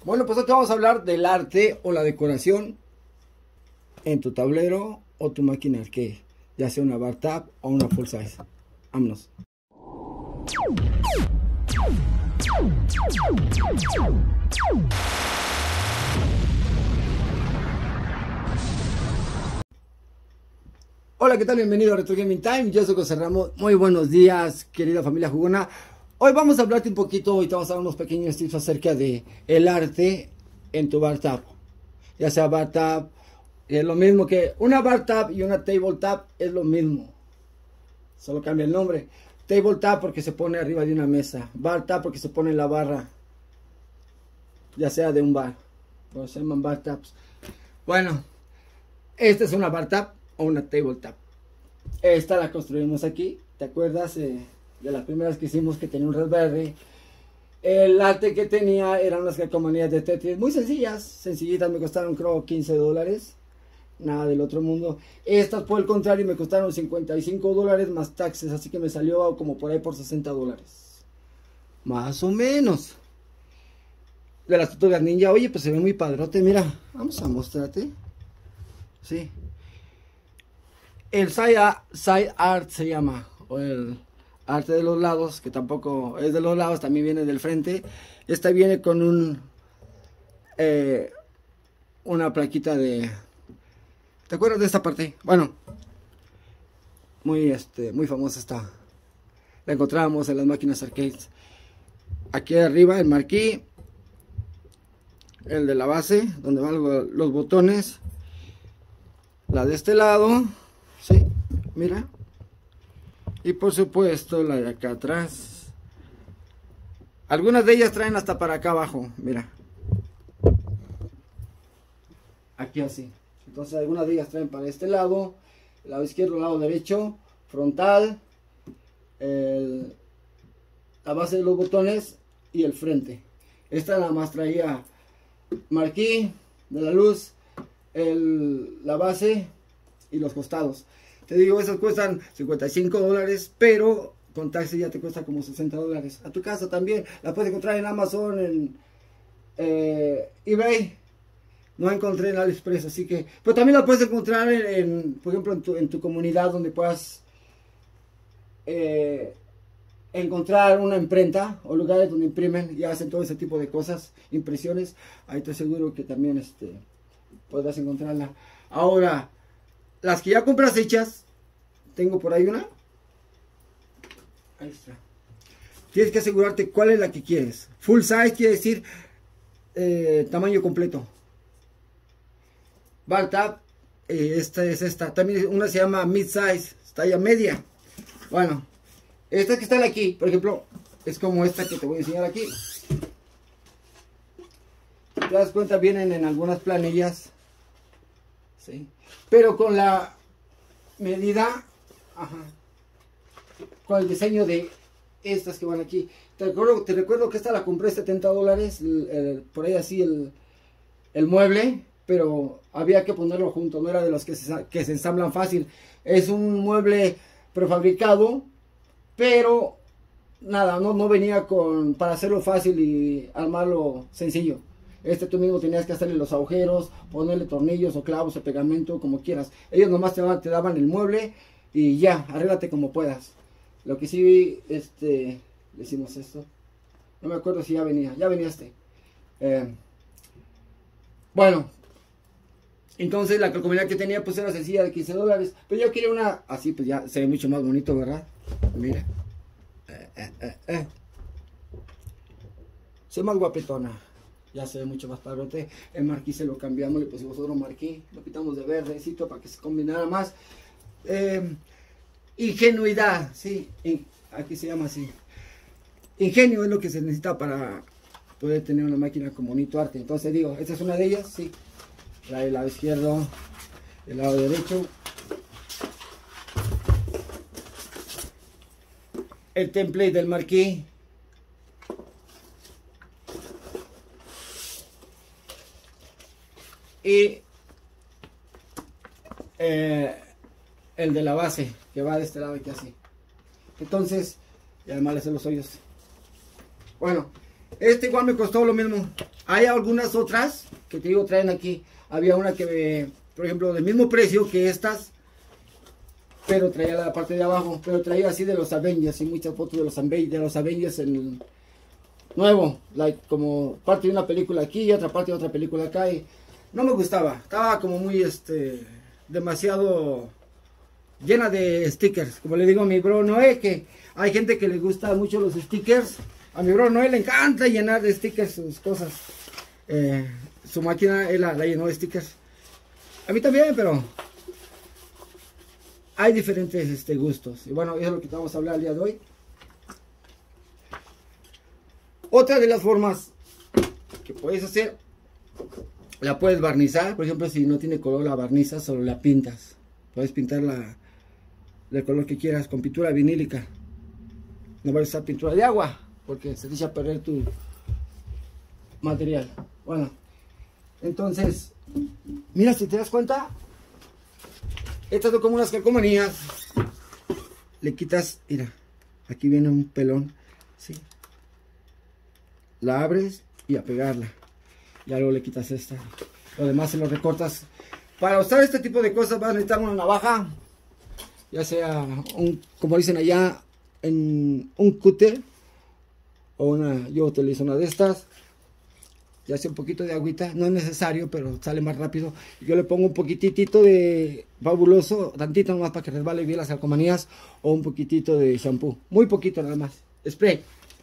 Bueno, pues hoy te vamos a hablar del arte o la decoración en tu tablero o tu máquina arcade, ya sea una bar tab o una full size. Vámonos. Hola, ¿qué tal? Bienvenido a Retro Gaming Time. Yo soy José Ramos. Muy buenos días, querida familia jugona. Hoy vamos a hablarte un poquito, hoy te vamos a dar unos pequeños tips acerca de el arte en tu bar tab. Ya sea bar tab, es lo mismo que una bar tab y una table tab, es lo mismo. Solo cambia el nombre. Table tab porque se pone arriba de una mesa. Bar tab porque se pone en la barra, ya sea de un bar. Pues se llaman bar tabs. Bueno, esta es una bar tab o una table tab. Esta la construimos aquí. ¿Te acuerdas de las primeras que hicimos, que tenía un Raspberry? El arte que tenía eran unas calcomanías de Tetris muy sencillas, sencillitas, me costaron creo $15. Nada del otro mundo. Estas por el contrario me costaron $55 más taxes, así que me salió como por ahí por $60. Más o menos. De las tortugas ninja, oye, pues se ve muy padrote, mira. Vamos a mostrarte. Sí. El side art se llama, o el arte de los lados, que tampoco es de los lados, también viene del frente. Esta viene con una plaquita de... ¿Te acuerdas de esta parte? Bueno, muy famosa está. La encontrábamos en las máquinas arcades. Aquí arriba el marquí, el de la base, donde van los botones. La de este lado, sí, mira. Y por supuesto la de acá atrás. Algunas de ellas traen hasta para acá abajo, mira. Aquí así. Entonces algunas de ellas traen para este lado, el lado izquierdo, el lado derecho, frontal, la base de los botones y el frente. Esta nada más traía marquí de la luz, la base y los costados. Te digo, esas cuestan $55, pero con taxi ya te cuesta como $60. A tu casa también, la puedes encontrar en Amazon, en eBay. No encontré en AliExpress, así que... Pero también la puedes encontrar por ejemplo, en tu comunidad, donde puedas encontrar una imprenta o lugares donde imprimen y hacen todo ese tipo de cosas, impresiones. Ahí estoy seguro que también podrás encontrarla. Ahora, las que ya compras hechas, tengo por ahí una. Ahí está. Tienes que asegurarte cuál es la que quieres. Full size quiere decir tamaño completo. Bar tab, esta es esta. También una se llama mid size, talla media. Bueno, estas que están aquí, por ejemplo, es como esta que te voy a enseñar aquí. Te das cuenta, vienen en algunas planillas, ¿sí? Pero con la medida, ajá, con el diseño de estas que van aquí. Te recuerdo que esta la compré $70, por ahí así el mueble. Pero había que ponerlo junto, no era de los que se ensamblan fácil. Es un mueble prefabricado, pero nada, no venía para hacerlo fácil y armarlo sencillo. Tú mismo tenías que hacerle los agujeros, ponerle tornillos o clavos o pegamento, como quieras. Ellos nomás te daban el mueble y ya, arréglate como puedas. Lo que sí, le hicimos esto. No me acuerdo si ya venía bueno. Entonces la calcomanía que tenía pues era sencilla, de $15. Pero yo quería una así, pues ya se ve mucho más bonito, ¿verdad? Mira. Se ve más guapetona. Ya se ve mucho más padrote. El marquí se lo cambiamos, le pusimos otro marquí. Lo pintamos de verdecito para que se combinara más. Ingenuidad, sí. Aquí se llama así. Ingenio es lo que se necesita para poder tener una máquina con bonito arte. Entonces digo, esta es una de ellas, sí. El lado izquierdo, el lado derecho. El template del marquí. Y el de la base, que va de este lado aquí así. Entonces, y además le hace los hoyos. Bueno, este igual me costó lo mismo, Hay algunas otras que te digo traen aquí. Había una que, por ejemplo, del mismo precio que estas, pero traía la parte de abajo, pero traía así de los Avengers, y muchas fotos de los Avengers en nuevo, like, como parte de una película aquí y otra parte de otra película acá, y no me gustaba, estaba como muy, demasiado llena de stickers, como le digo a mi bro Noé, que hay gente que le gusta mucho los stickers. A mi bro Noé le encanta llenar de stickers sus cosas. Su máquina él la llenó de stickers. A mí también, pero hay diferentes gustos. Y bueno, eso es lo que vamos a hablar el día de hoy. Otra de las formas que puedes hacer, la puedes barnizar. Por ejemplo, si no tiene color la barnizas, solo la pintas. Puedes pintarla del color que quieras con pintura vinílica. No vayas a usar pintura de agua, porque se te echa a perder tu material. Bueno, entonces, mira, si te das cuenta, estas son como unas calcomanías. Le quitas, mira, aquí viene un pelón, ¿sí? La abres y a pegarla. Ya luego le quitas esta. Lo demás se lo recortas. Para usar este tipo de cosas vas a necesitar una navaja, ya sea como dicen allá, en un cúter, o una, yo utilizo una de estas, ya sea un poquito de agüita, no es necesario, pero sale más rápido. Yo le pongo un poquitito de fabuloso, tantito nomás para que resbale bien las calcomanías, o un poquitito de shampoo, muy poquito nada más, spray.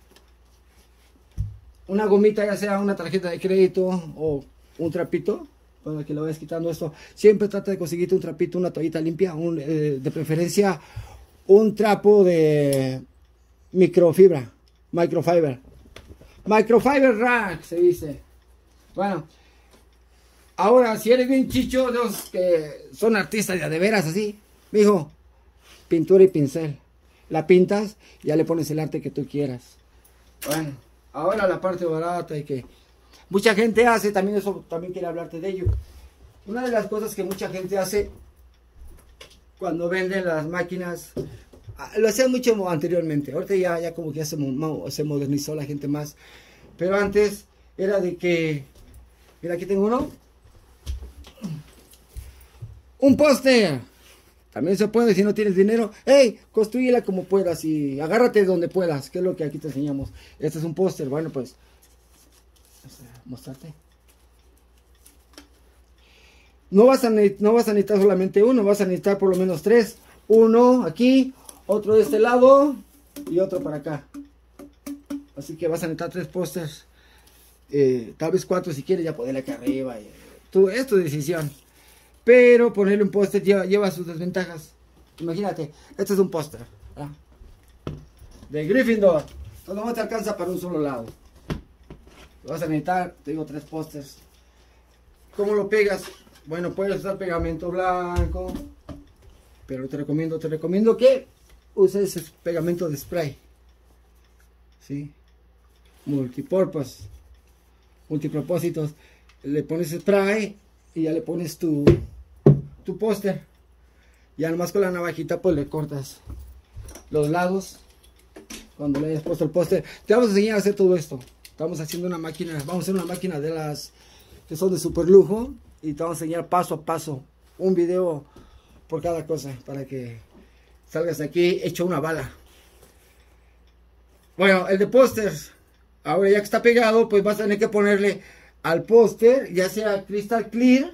Una gomita, ya sea una tarjeta de crédito o un trapito, para que le vayas quitando esto. Siempre trata de conseguirte un trapito, una toallita limpia, de preferencia un trapo de microfiber rag se dice. Bueno, ahora si eres bien chicho, los que son artistas de veras así, mijo, pintura y pincel, la pintas y ya le pones el arte que tú quieras. Bueno, ahora la parte barata y que mucha gente hace, también eso, también quiero hablarte de ello. Una de las cosas que mucha gente hace cuando venden las máquinas, lo hacían mucho anteriormente, ahorita ya como que ya se modernizó la gente más, pero antes era de que, mira, aquí tengo uno, un póster, también se puede si no tienes dinero, hey, construyela como puedas y agárrate de donde puedas, que es lo que aquí te enseñamos. Este es un póster, bueno, pues, mostrarte. No vas a necesitar solamente uno, vas a necesitar por lo menos tres. Uno aquí, otro de este lado y otro para acá. Así que vas a necesitar tres pósters. Tal vez cuatro si quieres, ya ponerle acá arriba. Es tu decisión. Pero ponerle un póster lleva sus desventajas. Imagínate, este es un póster, ¿verdad? De Gryffindor. Entonces no te alcanza para un solo lado. Vas a necesitar, te digo, tres pósters. ¿Cómo lo pegas? Bueno, puedes usar pegamento blanco, pero te recomiendo que uses pegamento de spray, ¿sí? Multipropósitos. Le pones spray y ya le pones tu póster. Ya nomás con la navajita pues le cortas los lados cuando le hayas puesto el póster. Te vamos a enseñar a hacer todo esto. Estamos haciendo una máquina, vamos a hacer una máquina de las que son de super lujo. Y te vamos a enseñar paso a paso, un video por cada cosa, para que salgas aquí hecho una bala. Bueno, el de pósters, ahora ya que está pegado, pues vas a tener que ponerle al póster, ya sea Crystal Clear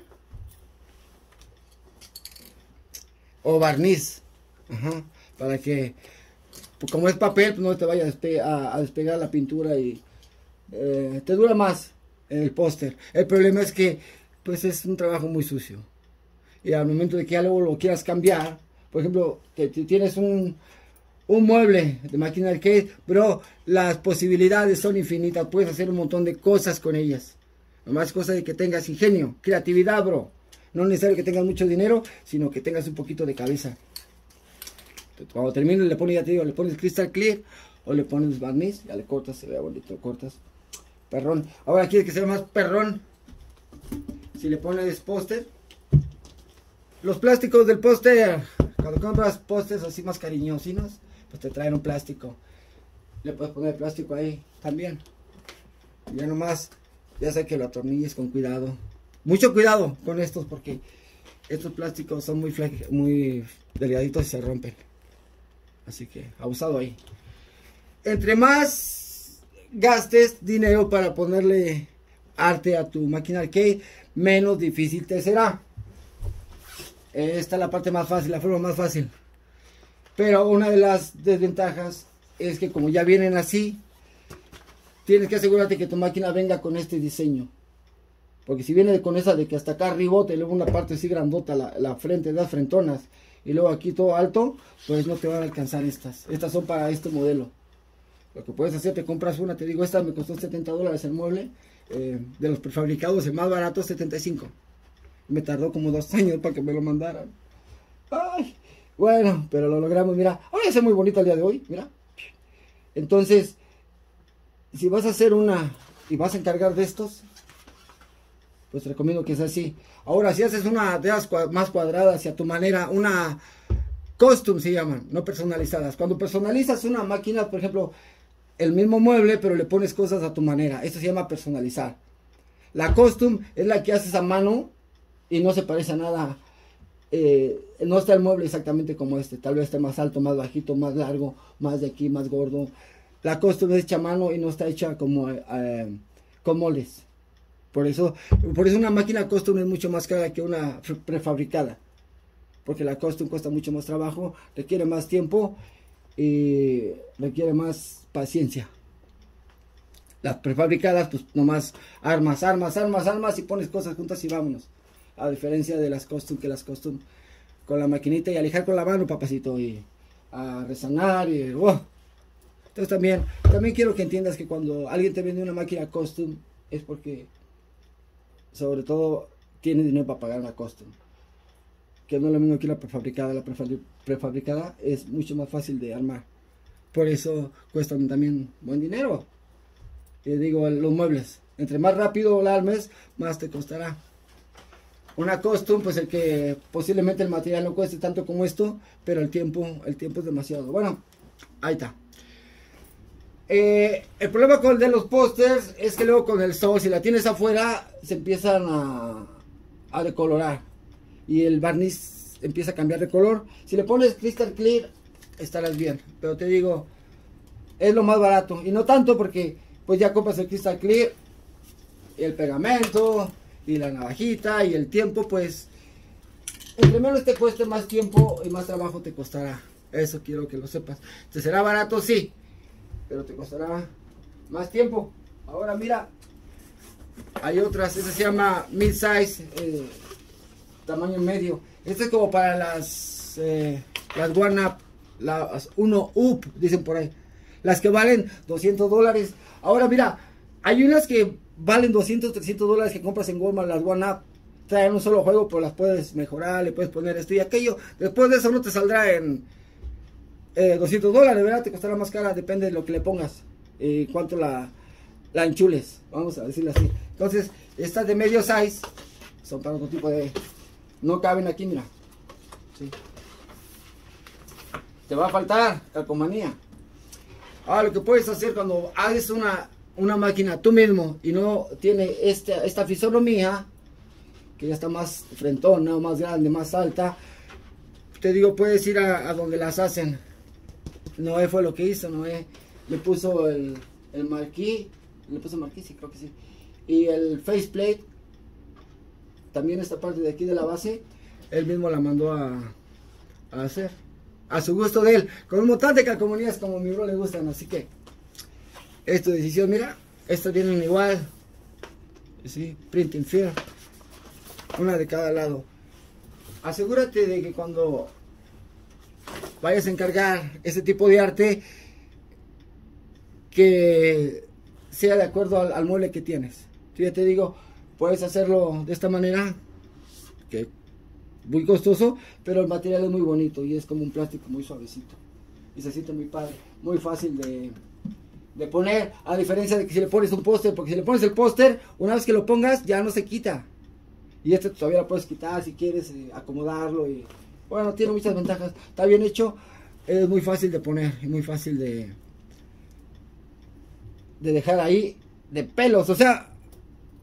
o barniz. Ajá, para que, pues como es papel, pues no te vaya a despegar la pintura y te dura más el póster. El problema es que pues es un trabajo muy sucio. Y al momento de que ya luego lo quieras cambiar, por ejemplo, que tienes un mueble de máquina arcade, bro, las posibilidades son infinitas. Puedes hacer un montón de cosas con ellas. Nomás cosa de que tengas ingenio, creatividad, bro. No es necesario que tengas mucho dinero, sino que tengas un poquito de cabeza. Cuando termines le pones, ya te digo, le pones Crystal Clear o le pones barniz, ya le cortas, se vea bonito, cortas. Perrón. Ahora quieres que sea más perrón. Si le pones póster, los plásticos del póster, cuando compras pósters así más cariñosinos, pues te traen un plástico. Le puedes poner plástico ahí también. Ya nomás ya sea que lo atornilles con cuidado. Mucho cuidado con estos porque estos plásticos son muy delgaditos y se rompen. Así que abusado ahí. Entre más gastes dinero para ponerle arte a tu máquina arcade, menos difícil te será. Esta es la parte más fácil, la forma más fácil. Pero una de las desventajas es que como ya vienen así, tienes que asegurarte que tu máquina venga con este diseño. Porque si viene con esa de que hasta acá arribote y luego una parte así grandota, la frente, las frentonas, y luego aquí todo alto, pues no te van a alcanzar estas. Estas son para este modelo. Lo que puedes hacer, te compras una, te digo, esta me costó $70 el mueble. De los prefabricados, el más barato, 75. Me tardó como 2 años para que me lo mandaran. Ay, bueno, pero lo logramos, mira. Ahora ya se muy bonito el día de hoy, mira. Entonces, si vas a hacer una y vas a encargar de estos, pues te recomiendo que sea así. Ahora, si haces una de las más cuadradas y a tu manera, una custom se llaman, no personalizadas. Cuando personalizas una máquina, por ejemplo, el mismo mueble, pero le pones cosas a tu manera. Esto se llama personalizar. La custom es la que haces a mano y no se parece a nada. No está el mueble exactamente como este. Tal vez esté más alto, más bajito, más largo, más de aquí, más gordo. La custom es hecha a mano y no está hecha como con moldes. Por eso una máquina custom es mucho más cara que una prefabricada. Porque la custom cuesta mucho más trabajo, requiere más tiempo y requiere más paciencia. Las prefabricadas, pues nomás armas y pones cosas juntas y vámonos. A diferencia de las custom, que las custom con la maquinita y a lijar con la mano, papacito, y a resanar y Entonces también quiero que entiendas que cuando alguien te vende una máquina custom es porque sobre todo tiene dinero para pagar una custom, que no es lo mismo que la prefabricada. La prefabricada es mucho más fácil de armar, por eso cuestan también buen dinero. Digo, los muebles, entre más rápido la armes, más te costará. Una custom, pues el que posiblemente el material no cueste tanto como esto, pero el tiempo es demasiado. Bueno, ahí está. El problema con el de los pósters es que luego con el sol, si la tienes afuera, se empiezan a decolorar y el barniz empieza a cambiar de color. Si le pones Crystal Clear, estarás bien, pero te digo, es lo más barato y no tanto porque pues ya compras el Crystal Clear, el pegamento y la navajita y el tiempo, pues entre menos te cueste, más tiempo y más trabajo te costará. Eso quiero que lo sepas. ¿Te será barato? Sí, pero te costará más tiempo. Ahora mira, hay otras, esta se llama mid-size, tamaño medio. Este es como para las one-up, las 1-up, dicen por ahí. Las que valen $200. Ahora mira, hay unas que valen $200, $300 que compras en Walmart, las one-up. Traen un solo juego, pero las puedes mejorar, le puedes poner esto y aquello. Después de eso no te saldrá en $200, ¿verdad? Te costará más cara, depende de lo que le pongas, cuánto la enchules, vamos a decirlo así. Entonces, estas de medio size son para otro tipo de... No caben aquí, mira. Sí. Te va a faltar calcomanía. Ahora, lo que puedes hacer cuando haces una máquina tú mismo y no tiene esta fisonomía, que ya está más frentona, más grande, más alta, te digo, puedes ir a donde las hacen. Noé fue lo que hizo. Noé le puso el marquí, sí, creo que sí, y el faceplate, también esta parte de aquí de la base, él mismo la mandó a hacer, a su gusto de él, con un montón de calcomanías como a mi bro le gustan. Así que es tu decisión. Mira, estas vienen igual, sí, printing film, una de cada lado. Asegúrate de que cuando vayas a encargar ese tipo de arte, que sea de acuerdo al mueble que tienes. Si ya te digo, puedes hacerlo de esta manera, que muy costoso, pero el material es muy bonito y es como un plástico muy suavecito y se siente muy padre, muy fácil de poner, a diferencia de que si le pones un póster, porque si le pones el póster, una vez que lo pongas ya no se quita, y este todavía lo puedes quitar si quieres, acomodarlo, y bueno, tiene muchas ventajas. Está bien hecho, es muy fácil de poner y muy fácil de dejar ahí de pelos. O sea,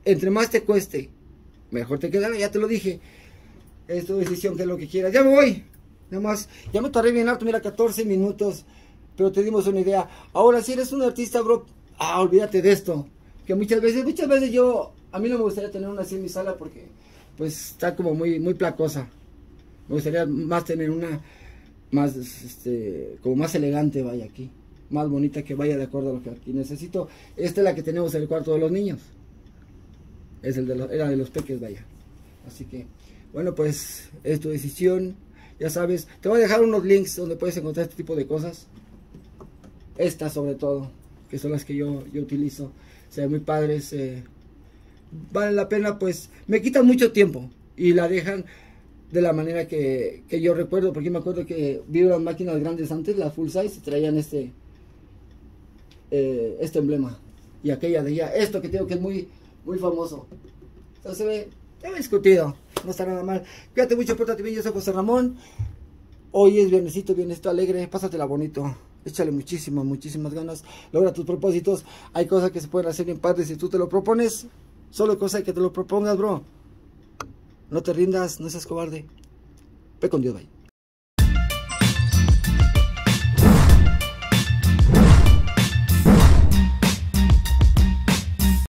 entre más te cueste, mejor te quedará, ya te lo dije. Es tu decisión, que es lo que quieras. Ya me voy. Nada más, ya me tardé bien harto, mira, 14 minutos. Pero te dimos una idea. Ahora, si eres un artista, bro, olvídate de esto. Que muchas veces a mí no me gustaría tener una así en mi sala porque, pues, está como muy placosa. Me gustaría más tener una más, como más elegante, vaya aquí. Más bonita, que vaya de acuerdo a lo que aquí necesito. Esta es la que tenemos en el cuarto de los niños. Era de los peques, vaya. Así que, bueno, pues, es tu decisión. Ya sabes, te voy a dejar unos links donde puedes encontrar este tipo de cosas. Estas sobre todo, que son las que yo utilizo. Se ven muy padres. Vale la pena, pues, me quitan mucho tiempo. Y la dejan de la manera que yo recuerdo. Porque me acuerdo que vi unas máquinas grandes antes, las full size, y traían este emblema. Y aquella de ella, esto que tengo que es muy famoso. Entonces se ve discutido. No está nada mal. Cuídate mucho, pórtate bien. Yo soy José Ramón. Hoy es viernesito alegre. Pásatela bonito. Échale muchísimas ganas. Logra tus propósitos. Hay cosas que se pueden hacer bien padres si tú te lo propones. Solo cosa que te lo propongas, bro. No te rindas, no seas cobarde. Ve con Dios, bye.